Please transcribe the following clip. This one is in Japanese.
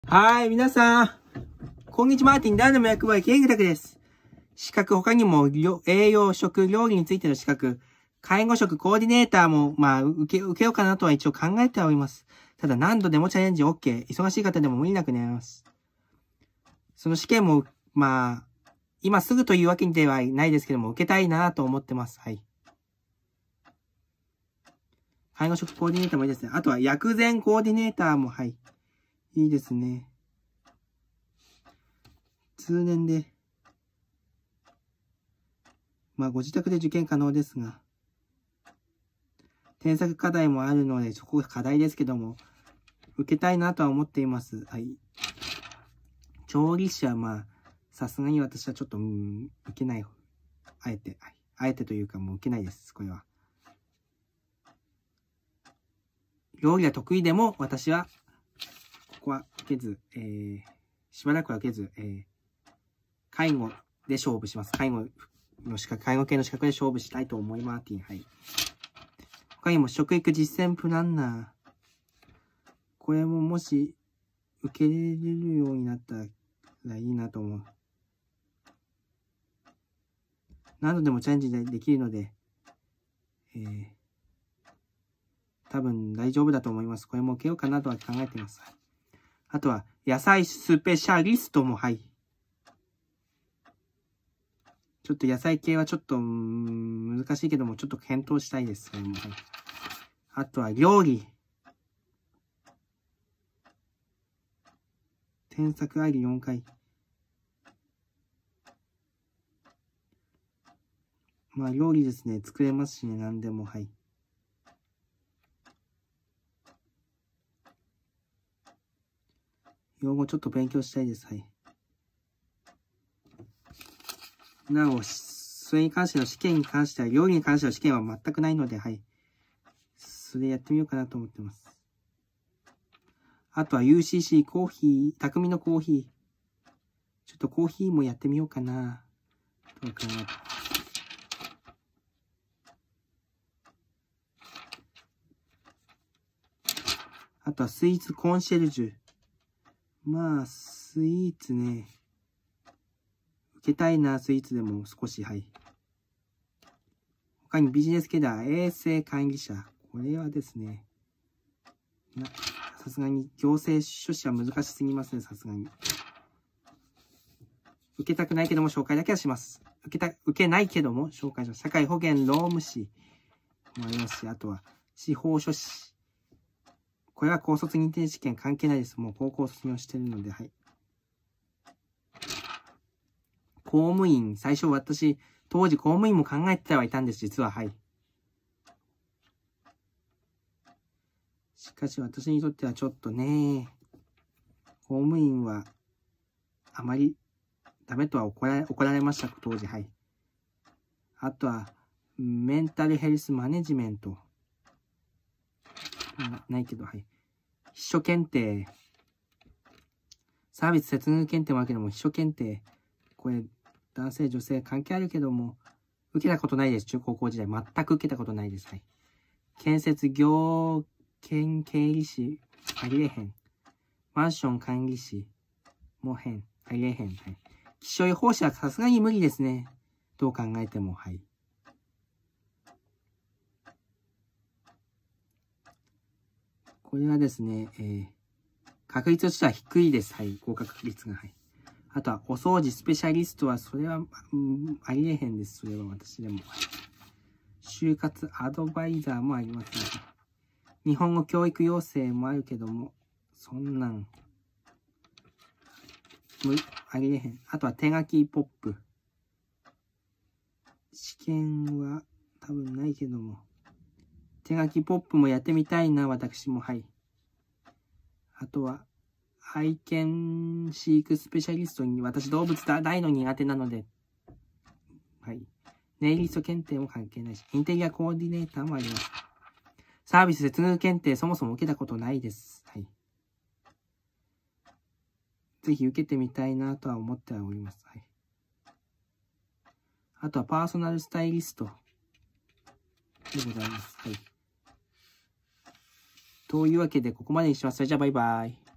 はい、皆さん。こんにちは、マーティン、誰でも役割、ケイグタクです。資格、他にも、栄養食、料理についての資格、介護職、コーディネーターも、受けようかなとは一応考えております。ただ、何度でもチャレンジ OK。忙しい方でも無理なく狙います。その試験も、今すぐというわけではないですけども、受けたいなと思ってます。はい。介護職コーディネーターもいいですね。あとは、薬膳コーディネーターも、はい。いいですね。通年で、ご自宅で受験可能ですが、添削課題もあるので、そこが課題ですけども、受けたいなとは思っています。はい。調理師はさすがに私はちょっと、受けない。あえて、はい。あえてというかもう受けないです。これは。料理が得意でも、私は、ここは受けず、しばらくは受けず、介護で勝負します。介護系の資格で勝負したいと思います。はい。他にも食育実践プランナー。これももし受けれるようになったらいいなと思う。何度でもチャレンジできるので、多分大丈夫だと思います。これも受けようかなとは考えています。あとは、野菜スペシャリストも、はい。ちょっと野菜系はちょっと、難しいけども、ちょっと検討したいです。はい。あとは、料理。添削あり4回。料理ですね。作れますしね。何でも、はい。用語ちょっと勉強したいです。はい。なお、それに関しての試験に関しては、料理に関しての試験は全くないので、はい。それやってみようかなと思ってます。あとは UCC コーヒー、匠のコーヒー。ちょっとコーヒーもやってみようかな。どうかな。あとはスイーツコンシェルジュ。スイーツね。受けたいな、スイーツでも少し、はい。他にビジネス系では衛生管理者。これはですね。さすがに行政書士は難しすぎますね、さすがに。受けたくないけども紹介だけはします。受けないけども紹介します。社会保険労務士もありますし、あとは司法書士。これは高卒認定試験関係ないです。もう高校卒業してるので、はい。公務員、最初私、当時公務員も考えてはいたんです、実は、はい。しかし私にとってはちょっとね、公務員はあまりダメとは怒られました、当時、はい。あとは、メンタルヘルスマネジメント。ないけど、はい。秘書検定。サービス接遇検定もあるけども、秘書検定。これ、男性、女性関係あるけども、受けたことないです。中高校時代。全く受けたことないです。はい。建設業経理士。ありえへん。マンション管理士。もへん。ありえへん。はい。気象予報士はさすがに無理ですね。どう考えても、はい。これはですね、確率としては低いです。はい。合格確率が。はい。あとは、お掃除スペシャリストは、それは、ありえへんです。それは私でも。就活アドバイザーもありますね。日本語教育養成もあるけども、そんなん、ありえへん。あとは、手書きポップ。試験は多分ないけども。手書きポップもやってみたいな、私も。はい。あとは、愛犬飼育スペシャリストに、私動物大の苦手なので、はい。ネイリスト検定も関係ないし、インテリアコーディネーターもあります。サービス接遇検定、そもそも受けたことないです。はい。ぜひ受けてみたいなとは思っております。はい。あとはパーソナルスタイリストでございます。はい。というわけで、ここまでにします。それじゃあバイバイ。